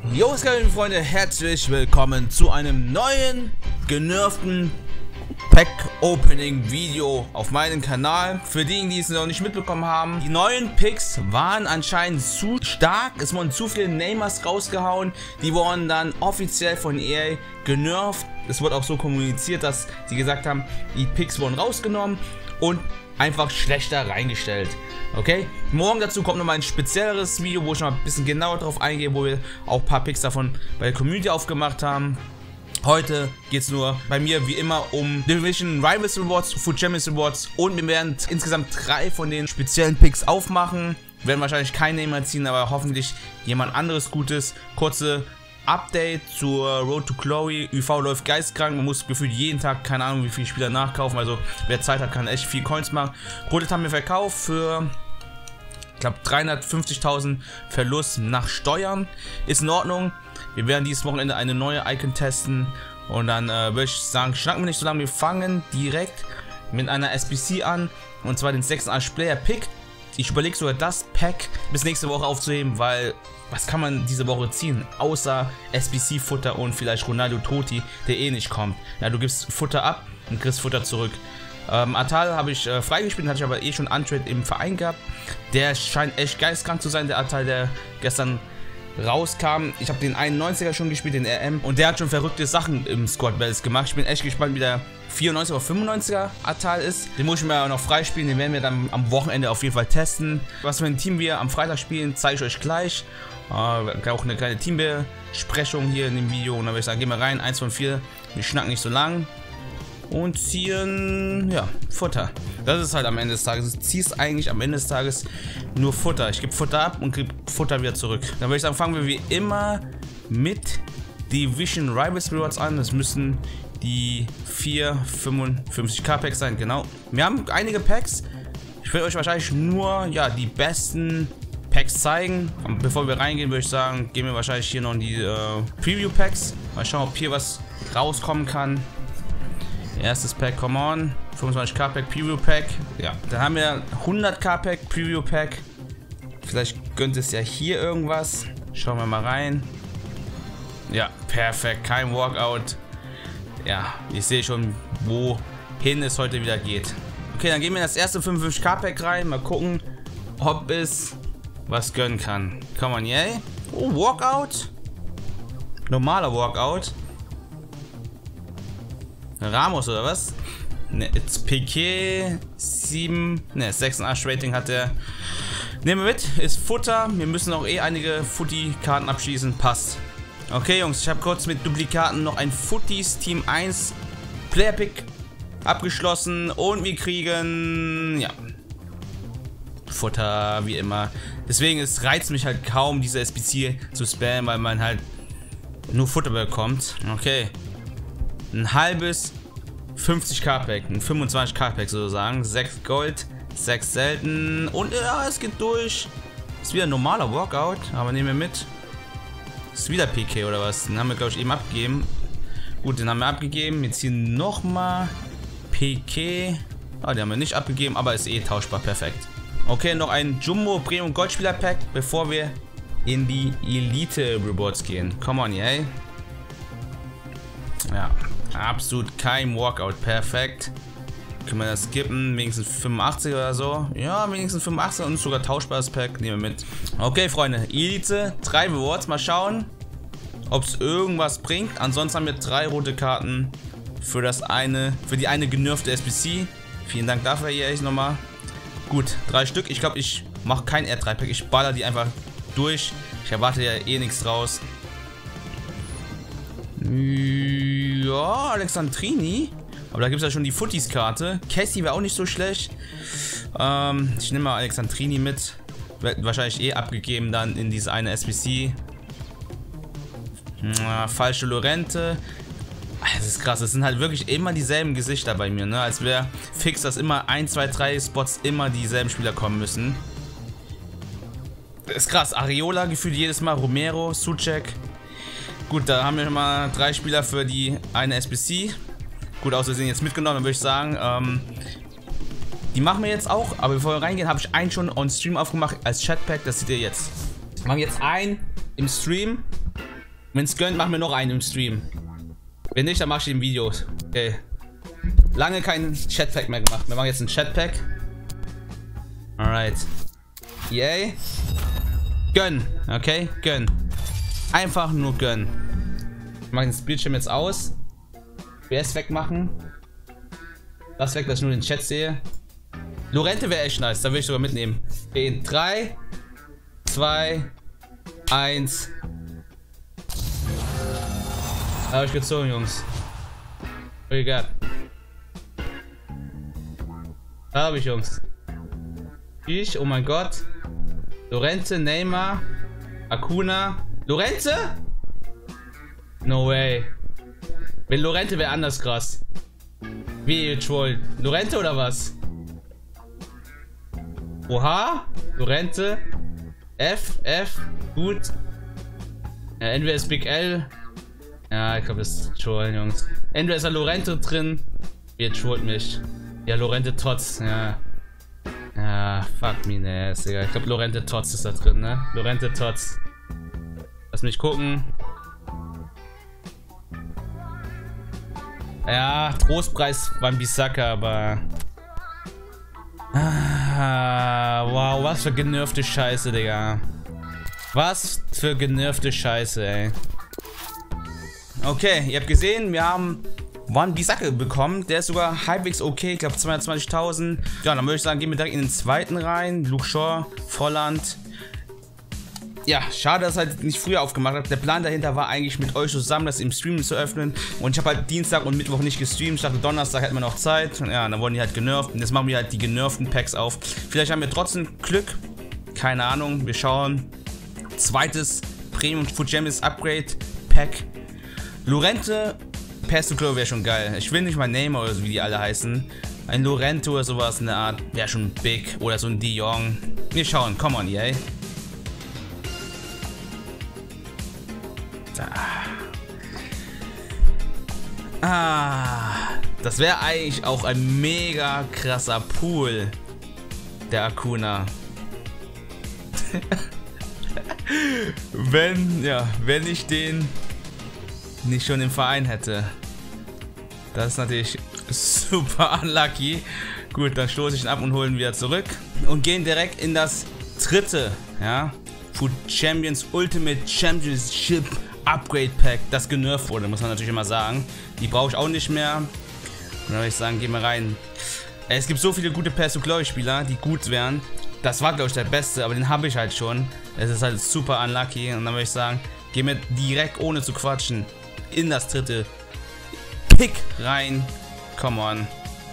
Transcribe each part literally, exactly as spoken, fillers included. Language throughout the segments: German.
Jo, was geht, liebe Freunde, herzlich willkommen zu einem neuen, genervten Pack-Opening-Video auf meinem Kanal. Für diejenigen, die es noch nicht mitbekommen haben, die neuen Picks waren anscheinend zu stark. Es wurden zu viele Namers rausgehauen. Die wurden dann offiziell von E A genervt. Es wurde auch so kommuniziert, dass sie gesagt haben, die Picks wurden rausgenommen und einfach schlechter reingestellt. Okay, morgen dazu kommt nochmal ein spezielleres Video, wo ich noch ein bisschen genauer drauf eingehe, wo wir auch ein paar Picks davon bei der Community aufgemacht haben. Heute geht es nur bei mir wie immer um Division Rivals Rewards, Food Champions Rewards und wir werden insgesamt drei von den speziellen Picks aufmachen. Wir werden wahrscheinlich keine mehr ziehen, aber hoffentlich jemand anderes Gutes. Kurze Update zur Road to Glory. Ü V läuft geistkrank. Man muss gefühlt jeden Tag, keine Ahnung wie viele Spieler nachkaufen. Also wer Zeit hat, kann echt viel Coins machen. Rodet haben wir verkauft für, ich glaube, dreihundertfünfzigtausend Verlust nach Steuern. Ist in Ordnung. Wir werden dieses Wochenende eine neue Icon testen. Und dann äh, würde ich sagen, schnacken wir nicht so lange. Wir fangen direkt mit einer S B C an. Und zwar den sechsundachtzig Player Pick. Ich überlege sogar das Pack bis nächste Woche aufzuheben, weil was kann man diese Woche ziehen? Außer S B C-Futter und vielleicht Ronaldo Totti, der eh nicht kommt. Ja, du gibst Futter ab und kriegst Futter zurück. Ähm, Atal habe ich äh, freigespielt, hatte ich aber eh schon Untrade im Verein gehabt. Der scheint echt geistkrank zu sein, der Atal, der gestern rauskam. Ich habe den einundneunziger schon gespielt, den R M. Und der hat schon verrückte Sachen im Squad Battles gemacht. Ich bin echt gespannt, wie der vierundneunziger oder fünfundneunziger Atal ist. Den muss ich mir auch noch freispielen. Den werden wir dann am Wochenende auf jeden Fall testen. Was für ein Team wir am Freitag spielen, zeige ich euch gleich. Äh, auch eine kleine Teambesprechung hier in dem Video. Und dann würde ich sagen, gehen wir rein. eins von vier. Wir schnacken nicht so lang. Und ziehen, ja, Futter. Das ist halt am Ende des Tages. Du ziehst eigentlich am Ende des Tages nur Futter. Ich gebe Futter ab und gebe Futter wieder zurück. Dann würde ich sagen, fangen wir wie immer mit Division Rivals Rewards an. Das müssen die vier fünfundfünfzig K Packs sein, genau. Wir haben einige Packs. Ich werde euch wahrscheinlich nur, ja, die besten Packs zeigen. Und bevor wir reingehen, würde ich sagen, gehen wir wahrscheinlich hier noch in die äh, Preview Packs. Mal schauen, ob hier was rauskommen kann. Erstes Pack, come on. fünfundzwanzig K Pack, Preview Pack. Ja, dann haben wir hundert K Pack, Preview Pack. Vielleicht gönnt es ja hier irgendwas. Schauen wir mal rein. Ja, perfekt, kein Walkout. Ja, ich sehe schon, wohin es heute wieder geht. Okay, dann gehen wir in das erste fünfundfünfzig K Pack rein. Mal gucken, ob es was gönnen kann. Come on, yay. Oh, Walkout. Normaler Walkout. Ramos oder was? Ne, jetzt Piqué sieben, ne, sechsundachtzig Rating hat der. Nehmen wir mit, ist Futter. Wir müssen auch eh einige Footy-Karten abschließen. Passt. Okay, Jungs, ich habe kurz mit Duplikaten noch ein Footies Team eins Player Pick abgeschlossen und wir kriegen, ja, Futter wie immer. Deswegen es reizt mich halt kaum, diese S B C zu spammen, weil man halt nur Futter bekommt. Okay. Ein halbes fünfzig K Pack, ein fünfundzwanzig K Pack sozusagen, sechs Gold, sechs selten und ja, es geht durch. Ist wieder ein normaler Walkout, aber nehmen wir mit. Ist wieder P K oder was? Den haben wir, glaube ich, eben abgegeben. Gut, den haben wir abgegeben. Jetzt hier nochmal P K. Ah, den haben wir nicht abgegeben, aber ist eh tauschbar, perfekt. Okay, noch ein Jumbo Premium Goldspieler Pack, bevor wir in die Elite Rewards gehen. Come on, yay. Ja. Absolut kein Walkout, perfekt. Können wir das skippen, wenigstens fünfundachtzig oder so. Ja, wenigstens fünfundachtzig und sogar tauschbares Pack, nehmen wir mit. Okay, Freunde, Elite, drei Rewards, mal schauen, ob es irgendwas bringt. Ansonsten haben wir drei rote Karten für das eine, für die eine genervte S B C. Vielen Dank dafür hier echt nochmal. Gut, drei Stück. Ich glaube, ich mache kein R drei Pack, ich baller die einfach durch. Ich erwarte ja eh nichts draus. Ja, Alexandrini. Aber da gibt es ja schon die Footies-Karte. Cassie wäre auch nicht so schlecht. Ähm, ich nehme mal Alexandrini mit. Wird wahrscheinlich eh abgegeben dann in diese eine S B C. Ja, falsche Lorente. Das ist krass. Das sind halt wirklich immer dieselben Gesichter bei mir, ne? Als wäre fix, dass immer ein, zwei, drei Spots immer dieselben Spieler kommen müssen. Das ist krass. Areola gefühlt jedes Mal. Romero, Soucek. Gut, da haben wir schon mal drei Spieler für die eine S B C. Gut, aus Versehen jetzt mitgenommen, dann würde ich sagen, ähm, die machen wir jetzt auch. Aber bevor wir reingehen, habe ich einen schon on Stream aufgemacht als Chatpack. Das seht ihr jetzt. Wir machen jetzt einen im Stream. Wenn es gönnt, machen wir noch einen im Stream. Wenn nicht, dann mach ich den Videos. Okay. Lange kein Chatpack mehr gemacht. Wir machen jetzt ein Chatpack. Alright. Yay. Gönn. Okay, gönn. Einfach nur gönn. Ich mache den Bildschirm jetzt aus. W S wegmachen. Das weg, dass ich nur den Chat sehe. Lorente wäre echt nice. Da will ich sogar mitnehmen. In drei, zwei, eins. Da habe ich gezogen, Jungs. Oh Gott. Da habe ich, Jungs. Ich, oh mein Gott. Lorente, Neymar, Acuna. Lorente? No way. Wenn Lorente wäre anders krass. Wie ihr trollt. Lorente oder was? Oha. Lorente. F, F. Gut. Ja, entweder ist Big L. Ja, ich glaube, das ist Trollen, Jungs. Entweder ist da Lorente drin. Ihr trollt mich. Ja, Lorente Tots. Ja. Ja, fuck me, ne, ist egal. Ich glaube, Lorente Tots ist da drin, ne? Lorente Tots. Lass mich gucken. Ja, Trostpreis Wan-Bissaka, aber... Ah, wow, was für genervte Scheiße, Digga. Was für genervte Scheiße, ey. Okay, ihr habt gesehen, wir haben Wan-Bissaka bekommen. Der ist sogar halbwegs okay, ich glaube zweihundertzwanzigtausend. Ja, dann würde ich sagen, gehen wir direkt in den zweiten rein. Luke Shaw, Volland. Ja, schade, dass ich halt nicht früher aufgemacht habe. Der Plan dahinter war eigentlich mit euch zusammen das im Stream zu öffnen. Und ich habe halt Dienstag und Mittwoch nicht gestreamt. Ich dachte, Donnerstag hätten wir noch Zeit. Und ja, dann wurden die halt genervt. Und jetzt machen wir halt die genervten Packs auf. Vielleicht haben wir trotzdem Glück. Keine Ahnung. Wir schauen. Zweites Premium Fugemis Upgrade Pack. Lorente, Pass to Glow wäre schon geil. Ich will nicht mal Neymar oder so, wie die alle heißen. Ein Lorente oder sowas in der Art wäre schon big. Oder so ein De Jong. Wir schauen. Come on, yay. Ah, das wäre eigentlich auch ein mega krasser Pool, der Acuna. wenn, ja, wenn ich den nicht schon im Verein hätte. Das ist natürlich super unlucky. Gut, dann stoße ich ihn ab und holen wieder zurück. Und gehen direkt in das dritte, ja, Food Champions Ultimate Championship Upgrade Pack, das genervt wurde, muss man natürlich immer sagen. Die brauche ich auch nicht mehr. Und dann würde ich sagen, gehen wir rein. Es gibt so viele gute Pass to Glory Spieler, die gut wären. Das war, glaube ich, der beste, aber den habe ich halt schon. Es ist halt super unlucky. Und dann würde ich sagen, gehen wir direkt, ohne zu quatschen, in das dritte Pick rein. Come on.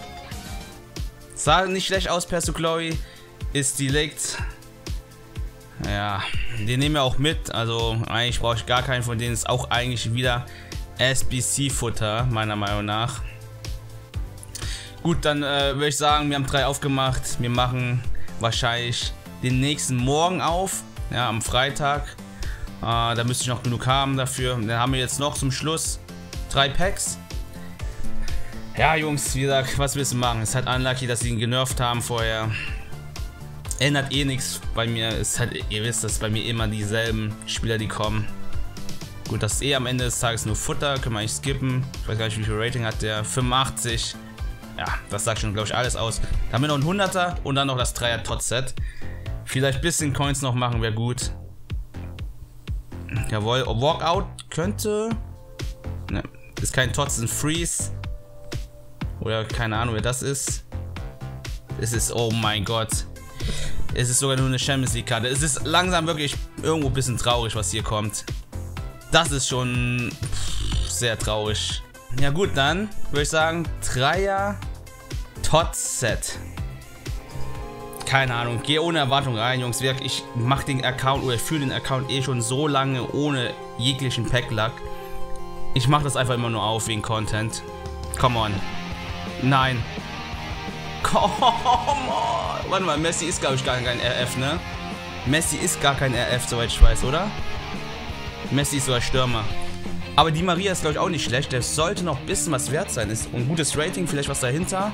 Sah nicht schlecht aus, Pass to Glory. Ist Delikt. Ja, den nehmen wir auch mit. Also eigentlich brauche ich gar keinen von denen. Ist auch eigentlich wieder S B C-Futter, meiner Meinung nach. Gut, dann äh, würde ich sagen, wir haben drei aufgemacht. Wir machen wahrscheinlich den nächsten Morgen auf. Ja, am Freitag. Äh, da müsste ich noch genug haben dafür. Dann haben wir jetzt noch zum Schluss drei Packs. Ja, Jungs, wie gesagt, was willst du machen? Es ist halt unlucky, dass sie ihn genervt haben vorher. Ändert eh nichts bei mir. Ist halt, ihr wisst, dass bei mir immer dieselben Spieler, die kommen. Gut, das ist eh am Ende des Tages nur Futter. Können wir eigentlich skippen. Ich weiß gar nicht, wie viel Rating hat der. fünfundachtzig. Ja, das sagt schon, glaube ich, alles aus. Da haben wir noch einen hunderter und dann noch das Dreier Tots-Set. Vielleicht ein bisschen Coins noch machen, wäre gut. Jawohl, Walkout könnte. Ne, ist kein Tots, ist ein Freeze. Oder keine Ahnung, wer das ist. Es ist, oh mein Gott. Es ist sogar nur eine Champions League Karte. Es ist langsam wirklich irgendwo ein bisschen traurig, was hier kommt. Das ist schon pff, sehr traurig. Ja gut, dann würde ich sagen, Dreier Tots Set. Keine Ahnung, gehe ohne Erwartung rein, Jungs. Ich mache den Account oder ich führe den Account eh schon so lange ohne jeglichen Pack-Luck. Ich mache das einfach immer nur auf wegen Content. Come on. Nein. Come on. Warte mal, Messi ist, glaube ich, gar kein R F, ne? Messi ist gar kein R F, soweit ich weiß, oder? Messi ist sogar Stürmer. Aber Di Maria ist, glaube ich, auch nicht schlecht. Der sollte noch ein bisschen was wert sein. Ist ein gutes Rating, vielleicht was dahinter.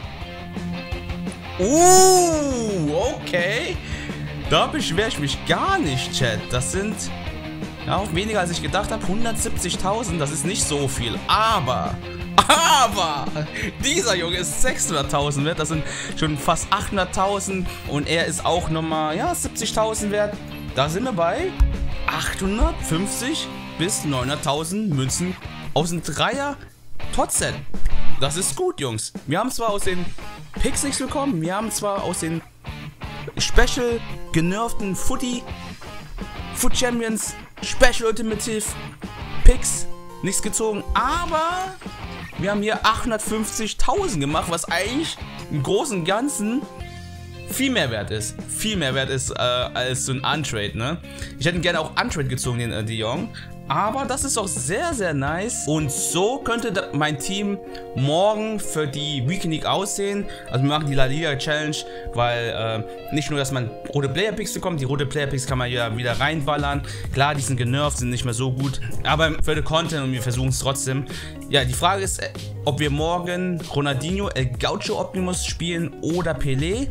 Uh, okay. Da beschwere ich mich gar nicht, Chat. Das sind Ja, auch weniger als ich gedacht habe. hundertsiebzigtausend, das ist nicht so viel. Aber, aber, dieser Junge ist sechshunderttausend wert. Das sind schon fast achthunderttausend. Und er ist auch nochmal, ja, siebzigtausend wert. Da sind wir bei achthundertfünfzig bis neunhunderttausend Münzen aus dem Dreier Tot-Set. Das ist gut, Jungs. Wir haben zwar aus den Picks nichts bekommen. Wir haben zwar aus den Special genervten Footy Foot Champions Special Ultimative Picks nichts gezogen, aber wir haben hier achthundertfünfzigtausend gemacht, was eigentlich im Großen und Ganzen viel mehr wert ist. Viel mehr wert ist äh, als so ein Untrade, ne? Ich hätte gerne auch Untrade gezogen, den äh, De Jong. Aber das ist auch sehr, sehr nice. Und so könnte mein Team morgen für die Weekend League aussehen. Also wir machen die La Liga Challenge, weil äh, nicht nur, dass man rote Player Picks bekommt, die rote Player Picks kann man ja wieder reinballern. Klar, die sind genervt, sind nicht mehr so gut. Aber für den Content und wir versuchen es trotzdem. Ja, die Frage ist, ob wir morgen Ronaldinho, El Gaucho Optimus spielen oder Pelé.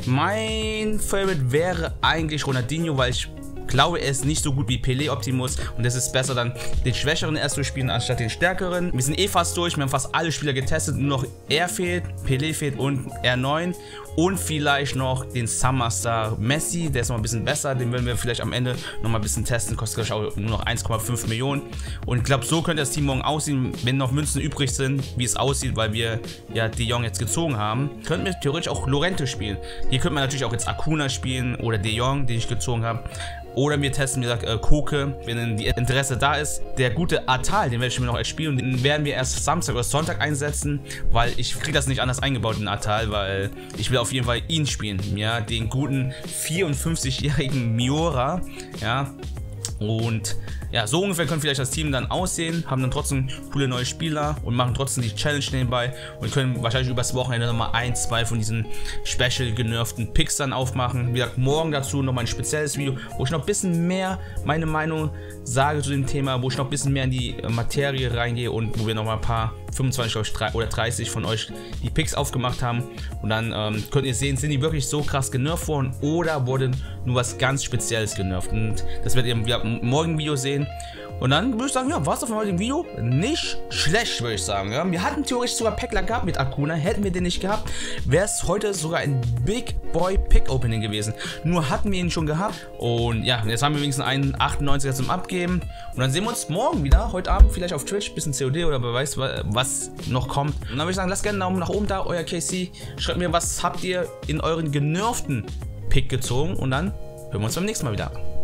Mein Favorite wäre eigentlich Ronaldinho, weil ich glaube, er ist nicht so gut wie Pelé Optimus und es ist besser dann den schwächeren erst durchspielen anstatt den stärkeren. Wir sind eh fast durch, wir haben fast alle Spieler getestet, nur noch er fehlt, Pelé fehlt und R neun und vielleicht noch den Summerstar Messi, der ist noch ein bisschen besser, den werden wir vielleicht am Ende noch mal ein bisschen testen, kostet glaube ich auch nur noch eins Komma fünf Millionen und ich glaube, so könnte das Team morgen aussehen, wenn noch Münzen übrig sind, wie es aussieht, weil wir ja De Jong jetzt gezogen haben, könnten wir theoretisch auch Llorente spielen. Hier könnte man natürlich auch jetzt Acuna spielen oder De Jong, den ich gezogen habe. Oder wir testen, wie gesagt, äh, Koke, wenn die Interesse da ist. Der gute Atal, den werde ich mir noch als spielen und den werden wir erst Samstag oder Sonntag einsetzen, weil ich kriege das nicht anders eingebaut, den Atal, weil ich will auf jeden Fall ihn spielen, ja, den guten vierundfünfzigjährigen Miura, ja. Und ja, so ungefähr könnte vielleicht das Team dann aussehen, haben dann trotzdem coole neue Spieler und machen trotzdem die Challenge nebenbei und können wahrscheinlich übers Wochenende nochmal ein, zwei von diesen special genervten Picks dann aufmachen. Wie gesagt, morgen dazu nochmal ein spezielles Video, wo ich noch ein bisschen mehr meine Meinung sage zu dem Thema, wo ich noch ein bisschen mehr in die Materie reingehe und wo wir nochmal ein paar fünfundzwanzig oder dreißig von euch die Picks aufgemacht haben und dann ähm, könnt ihr sehen, sind die wirklich so krass genervt worden oder wurde nur was ganz Spezielles genervt und das werdet ihr im morgigen Video sehen. Und dann würde ich sagen, ja, war es auf dem heutigen Video. Nicht schlecht, würde ich sagen. Ja. Wir hatten theoretisch sogar Packler gehabt mit Acuna. Hätten wir den nicht gehabt, wäre es heute sogar ein Big Boy Pick Opening gewesen. Nur hatten wir ihn schon gehabt. Und ja, jetzt haben wir wenigstens einen achtundneunziger zum Abgeben. Und dann sehen wir uns morgen wieder, heute Abend vielleicht auf Twitch, bisschen C O D oder wer weiß, was noch kommt. Und dann würde ich sagen, lasst gerne einen Daumen nach oben da, euer K C. Schreibt mir, was habt ihr in euren genervten Pick gezogen. Und dann hören wir uns beim nächsten Mal wieder.